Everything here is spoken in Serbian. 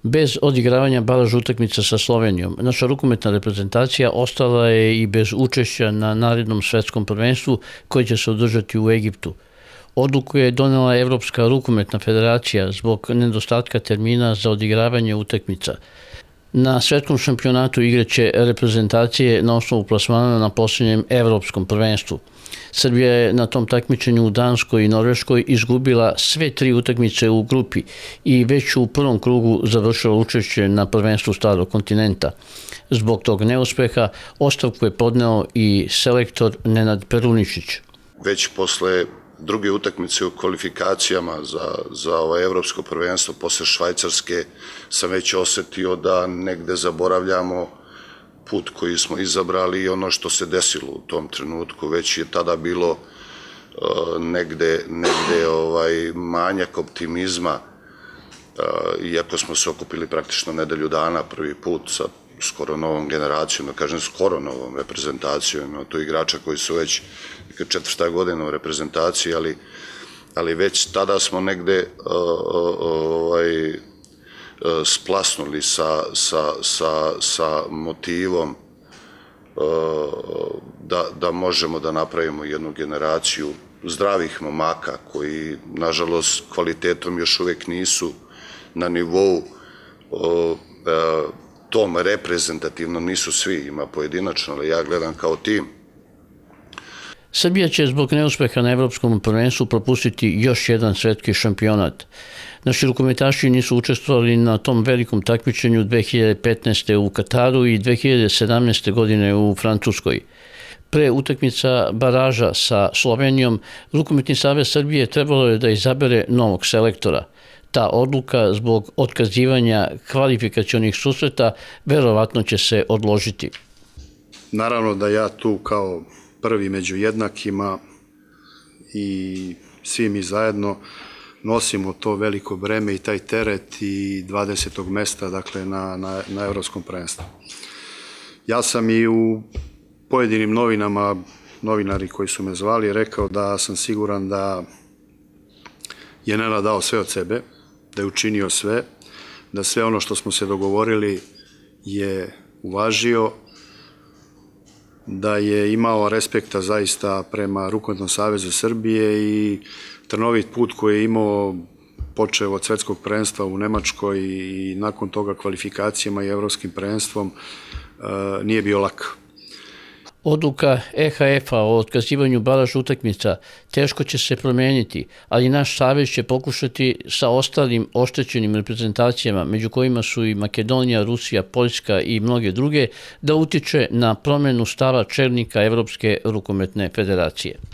Bez odigravanja baraž utakmica sa Slovenijom, naša rukometna reprezentacija ostala je i bez učešća na narednom svetskom prvenstvu koje će se održati u Egiptu. Odluku je donela Evropska rukometna federacija zbog nedostatka termina za odigravanje utakmica. Na svetskom šampionatu igraće reprezentacije na osnovu plasmana na posljednjem evropskom prvenstvu. Srbija je na tom takmičenju u Danskoj i Norveškoj izgubila sve 3 utakmice u grupi i već u prvom krugu završila učešće na prvenstvu Starog kontinenta. Zbog tog neuspeha ostavku je podneo i selektor Nenad Peruničić. Već posle druge utakmice u kvalifikacijama za ovo evropsko prvenstvo posle Švajcarske sam već osetio da negde zaboravljamo put koji smo izabrali i ono što se desilo u tom trenutku. Već je tada bilo negde manjak optimizma, iako smo se okupili praktično nedelju dana prvi put sa skoro novom generacijom, da kažem skoro novom reprezentacijom. Ima tu igrača koji su već 4. godina u reprezentaciji, ali već tada smo negde splasnuli sa motivom da možemo da napravimo jednu generaciju zdravih momaka koji, nažalost, kvalitetom još uvek nisu na nivou tom reprezentativnom, nisu svi, ima pojedinačno, ali ja gledam kao tim. Srbija će zbog neuspeha na evropskom prvenstvu propustiti još jedan svetski šampionat. Naši rukometaši nisu učestvovali na tom velikom takmičenju 2015. u Kataru i 2017. godine u Francuskoj. Pre utakmica baraža sa Slovenijom, Rukometni savez Srbije trebalo je da izabere novog selektora. Ta odluka zbog otkazivanja kvalifikacionih susreta verovatno će se odložiti. Naravno da ja tu kao prvi među jednakima i svi mi zajedno nosimo to veliko breme i taj teret i 20. mesta, dakle, na evropskom prvenstvu. Ja sam i u pojedinim novinama, novinari koji su me zvali, rekao da sam siguran da je Nenad dao sve od sebe, da je učinio sve, da sve ono što smo se dogovorili je uvažio, da je imao respekta zaista prema Rukometnom savezu Srbije i trnovit put koji je imao počeo od svetskog prvenstva u Nemačkoj i nakon toga kvalifikacijama i evropskim prvenstvom nije bio lak. Odluka EHF-a o otkazivanju baraž utakmica teško će se promeniti, ali naš savez će pokušati sa ostalim oštećenim reprezentacijama, među kojima su i Makedonija, Rusija, Poljska i mnoge druge, da utiče na promenu stava čelnika Evropske rukometne federacije.